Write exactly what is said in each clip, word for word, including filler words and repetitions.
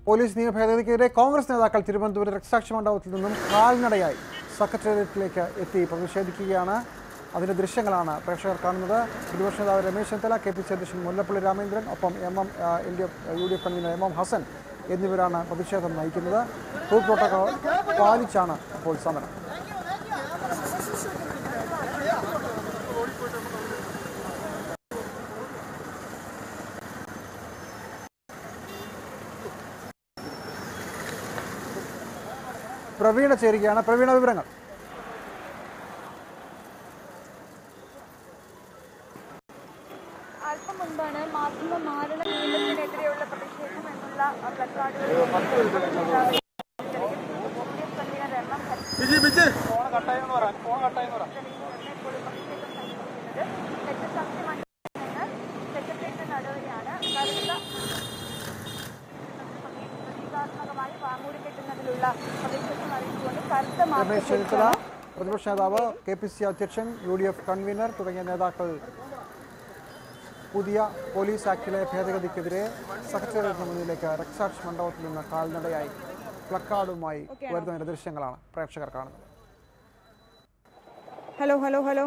Police നിയമ ഭേദഗതിക്കെതിരെ കോൺഗ്രസ് നേതാക്കൾ തിരുവനന്തപുരം രക്തസാക്ഷി മണ്ഡപത്തിൽ നിന്നും കാൽനടയായി സെക്രട്ടേറിയറ്റിലേക്ക് എത്തി പ്രതിഷേധിക്കുകയാണ്. അതിൻ്റെ ദൃശ്യങ്ങളാണ് പ്രേക്ഷകർ കാണുന്നത്. പ്രതിപക്ഷ നേതാവ് Ramesh Chennithala, K P C അധ്യക്ഷൻ മുല്ലപ്പള്ളി രാമചന്ദ്രൻ, ഒപ്പം M M L D F U D F convener M M Hasan എന്നിവരാണ് പ്രതിഷേധം നയിക്കുന്നത്. കോവിഡ് പ്രോട്ടോകോൾ പാലിച്ചാണ് ഇപ്പോൾ സമരം. പ്രവീണ ചേരുകയാണ്. പ്രവീണ, വിവരങ്ങൾ. അല്പം മുൻപാണ് മാധ്യമ മാരണ നിയമത്തിനെതിരെയുള്ള പ്രതിഷേധം എന്നുള്ള പ്ലക്കാർഡുകൾ സെക്രട്ടേറിയറ്റ് നടപടിയാണ് പ്രതീകാത്മകമായി വാമൂടി കെട്ടുന്നതിലുള്ള പ്രതിഷേധം അറിയിച്ചുകൊണ്ട് കരുത്ത രമേശ് ചെന്നിത്തല, പ്രതിപക്ഷ നേതാവ്, കെ പി സി അധ്യക്ഷൻ, യു ഡി എഫ് കൺവീനർ തുടങ്ങിയ നേതാക്കൾ പുതിയ പോലീസ് ആക്ടിലെ ഭേദഗതിക്കെതിരെ സെക്രട്ടേറിയറ്റിന് മുന്നിലേക്ക് രക്തസാക്ഷി മണ്ഡപത്തിൽ നിന്ന് കാൽനടയായി പ്ലക്കാർഡുമായി വരുന്ന ദൃശ്യങ്ങളാണ് പ്രേക്ഷകർ കാണുന്നത്. ഹലോ ഹലോ ഹലോ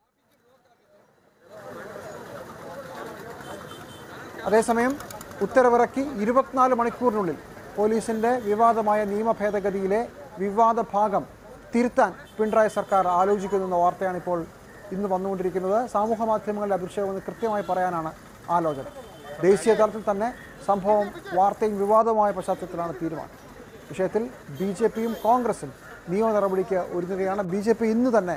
അതേസമയം ഉത്തരവിറക്കി ഇരുപത്തിനാല് മണിക്കൂറിനുള്ളിൽ പോലീസിന്റെ വിവാദമായ നിയമ ഭേദഗതിയിലെ വിവാദ ഭാഗം തിരുത്താൻ പിണറായി സർക്കാർ ആലോചിക്കുന്നെന്ന വാർത്തയാണ് ഇപ്പോൾ ഇന്ന് വന്നുകൊണ്ടിരിക്കുന്നത്. സമൂഹ മാധ്യമങ്ങളുടെ അഭിഷേകമെന്ന് കൃത്യമായി പറയാനാണ് ആലോചന. ദേശീയ തലത്തിൽ തന്നെ സംഭവം വാർത്തയും വിവാദമായ പശ്ചാത്തലത്തിലാണ് തീരുമാനം. വിഷയത്തിൽ ബി ജെ പിയും കോൺഗ്രസും നിയമ നടപടിക്ക് ഒരുങ്ങുകയാണ്. ബി ജെ പി ഇന്ന് തന്നെ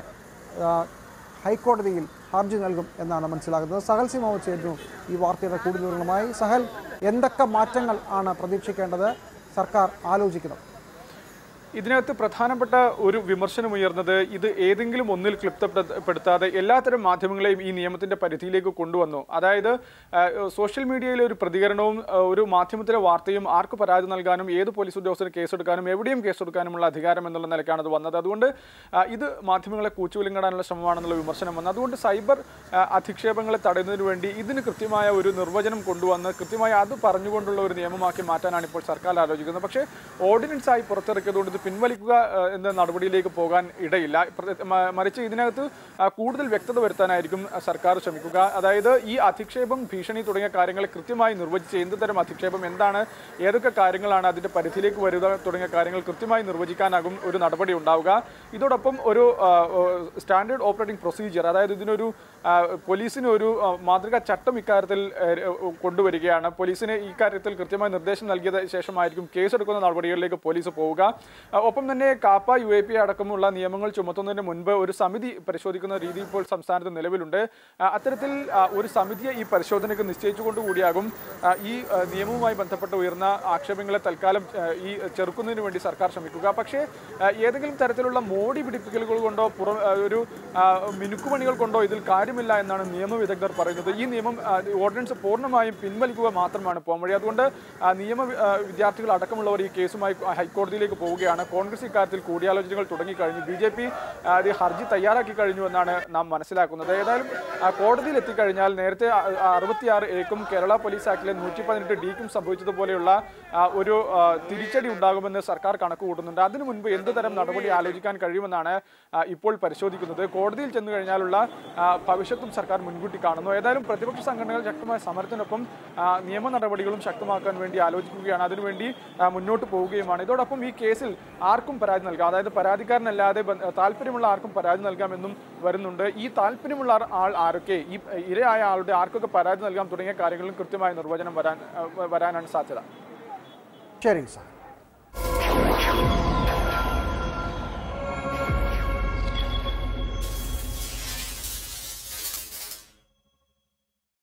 ഹൈക്കോടതിയിൽ ഹർജി നൽകും എന്നാണ് മനസ്സിലാക്കുന്നത്. സഹൽ സി മുഹമ്മദ് ചേരുന്നു ഈ വാർത്തയുടെ കൂടുതൽ വിവരങ്ങളുമായി. സഹൽ, എന്തൊക്കെ മാറ്റങ്ങൾ ആണ് പ്രതീക്ഷിക്കേണ്ടത്, സർക്കാർ ആലോചിക്കുന്നത്? ഇതിനകത്ത് പ്രധാനപ്പെട്ട ഒരു വിമർശനം ഉയർന്നത് ഇത് ഏതെങ്കിലും ഒന്നിൽ ക്ലിപ്തപ്പെടുത്താതെ എല്ലാത്തരം മാധ്യമങ്ങളെയും ഈ നിയമത്തിന്റെ പരിധിയിലേക്ക് കൊണ്ടുവന്നു. അതായത് സോഷ്യൽ മീഡിയയിലെ ഒരു പ്രതികരണവും ഒരു മാധ്യമത്തിലെ വാർത്തയും ആർക്ക് പരാതി നൽകാനും ഏത് പോലീസ് ഉദ്യോഗസ്ഥന് കേസെടുക്കാനും എവിടെയും കേസെടുക്കാനുമുള്ള അധികാരം എന്നുള്ള നിലയ്ക്കാണ് അത് വന്നത്. അതുകൊണ്ട് ഇത് മാധ്യമങ്ങളെ കൂച്ചുവിലങ്ങിടാനുള്ള ശ്രമമാണെന്നുള്ള വിമർശനം വന്നു. അതുകൊണ്ട് സൈബർ അധിക്ഷേപങ്ങളെ തടയുന്നതിന് വേണ്ടി ഇതിന് കൃത്യമായ ഒരു നിർവചനം കൊണ്ടുവന്ന് കൃത്യമായി അത് പറഞ്ഞുകൊണ്ടുള്ള ഒരു നിയമമാക്കി മാറ്റാനാണ് ഇപ്പോൾ സർക്കാർ ആലോചിക്കുന്നത്. പക്ഷേ ഓർഡിനൻസായി പുറത്തിറക്കിയതുകൊണ്ട് പിൻവലിക്കുക എന്ന നടപടിയിലേക്ക് പോകാൻ ഇടയില്ല. മറിച്ച് ഇതിനകത്ത് കൂടുതൽ വ്യക്തത വരുത്താനായിരിക്കും സർക്കാർ ശ്രമിക്കുക. അതായത് ഈ അധിക്ഷേപം, ഭീഷണി തുടങ്ങിയ കാര്യങ്ങൾ കൃത്യമായി നിർവചിച്ച് എന്ത് തരം അധിക്ഷേപം, എന്താണ്, ഏതൊക്കെ കാര്യങ്ങളാണ് അതിൻ്റെ പരിധിയിലേക്ക് വരിക തുടങ്ങിയ കാര്യങ്ങൾ കൃത്യമായി നിർവചിക്കാനാകും ഒരു നടപടി ഉണ്ടാവുക. ഇതോടൊപ്പം ഒരു സ്റ്റാൻഡേർഡ് ഓപ്പറേറ്റിംഗ് പ്രൊസീജിയർ, അതായത് ഇതിനൊരു പോലീസിന് ഒരു മാതൃകാ ചട്ടം ഇക്കാര്യത്തിൽ കൊണ്ടുവരികയാണ്. പോലീസിന് ഈ കാര്യത്തിൽ കൃത്യമായ നിർദ്ദേശം നൽകിയ ശേഷമായിരിക്കും കേസെടുക്കുന്ന നടപടികളിലേക്ക് പോലീസ് പോവുക. ഒപ്പം തന്നെ കാപ്പ, യു എ പി അടക്കമുള്ള നിയമങ്ങൾ ചുമത്തുന്നതിന് മുൻപ് ഒരു സമിതി പരിശോധിക്കുന്ന രീതി ഇപ്പോൾ സംസ്ഥാനത്ത് നിലവിലുണ്ട്. അത്തരത്തിൽ ഒരു സമിതിയെ ഈ പരിശോധനയ്ക്ക് നിശ്ചയിച്ചുകൊണ്ടുകൂടിയാകും ഈ നിയമവുമായി ബന്ധപ്പെട്ട് ഉയർന്ന ആക്ഷേപങ്ങളെ തൽക്കാലം ഈ ചെറുക്കുന്നതിന് വേണ്ടി സർക്കാർ ശ്രമിക്കുക. പക്ഷേ ഏതെങ്കിലും തരത്തിലുള്ള മോടി പിടിപ്പിക്കലുകൾ കൊണ്ടോ പുറം ഒരു മിനുക്കുപണികൾ കൊണ്ടോ ഇതിൽ കാര്യമില്ല എന്നാണ് നിയമവിദഗ്ധർ പറയുന്നത്. ഈ നിയമം ഓർഡിനൻസ് പൂർണ്ണമായും പിൻവലിക്കുക മാത്രമാണ് പോംവഴി. അതുകൊണ്ട് നിയമ വിദ്യാർത്ഥികൾ അടക്കമുള്ളവർ ഈ കേസുമായി ഹൈക്കോടതിയിലേക്ക് പോവുകയാണ്. കോൺഗ്രസ് ഇക്കാര്യത്തിൽ കൂടിയാലോചനകൾ തുടങ്ങിക്കഴിഞ്ഞു. ബി ജെ പി ഹർജി തയ്യാറാക്കി കഴിഞ്ഞു എന്നാണ് നാം മനസ്സിലാക്കുന്നത്. ഏതായാലും കോടതിയിൽ എത്തിക്കഴിഞ്ഞാൽ നേരത്തെ അറുപത്തിയാറ് എക്കും കേരള പോലീസ് ആക്ടിലെ നൂറ്റി പതിനെട്ട് ഡിക്കും സംഭവിച്ചതുപോലെയുള്ള ഒരു തിരിച്ചടി ഉണ്ടാകുമെന്ന് സർക്കാർ കണക്ക് കൂട്ടുന്നുണ്ട്. അതിനു മുൻപ് എന്ത് തരം നടപടി ആലോചിക്കാൻ കഴിയുമെന്നാണ് ഇപ്പോൾ പരിശോധിക്കുന്നത്. കോടതിയിൽ ചെന്നു കഴിഞ്ഞാലുള്ള ഭവിഷ്യത്തും സർക്കാർ മുൻകൂട്ടി കാണുന്നു. ഏതായാലും പ്രതിപക്ഷ സംഘടനകൾ ശക്തമായ സമരത്തിനൊപ്പം നിയമ നടപടികളും ശക്തമാക്കാൻ വേണ്ടി ആലോചിക്കുകയാണ്. അതിനുവേണ്ടി മുന്നോട്ട് പോവുകയുമാണ്. ഇതോടൊപ്പം ഈ കേസിൽ ആർക്കും പരാതി നൽകാം, അതായത് പരാതിക്കാരനല്ലാതെ താല്പര്യമുള്ള ആർക്കും പരാതി നൽകാമെന്നും വരുന്നുണ്ട്. ഈ താല്പര്യമുള്ള ആൾ ആരൊക്കെ, ഈ ഇരയായ ആളുടെ ആർക്കൊക്കെ പരാതി നൽകാം തുടങ്ങിയ കാര്യങ്ങളിലും കൃത്യമായ നിർവചനം വരാൻ വരാനാണ് സാധ്യത. ശരി സാർ.